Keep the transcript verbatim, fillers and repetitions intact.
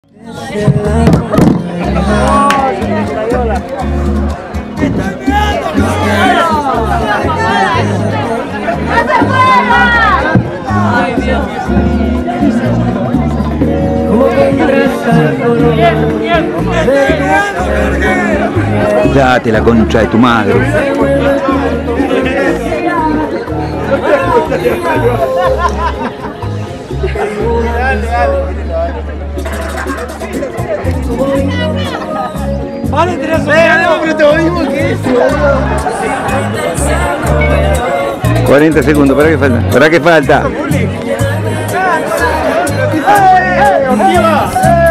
Date la concha de tu madre. Vale, tenés pero te oímos que eso. cuarenta segundos, ¿para qué falta? ¿Para qué falta? ¡Eh, eh,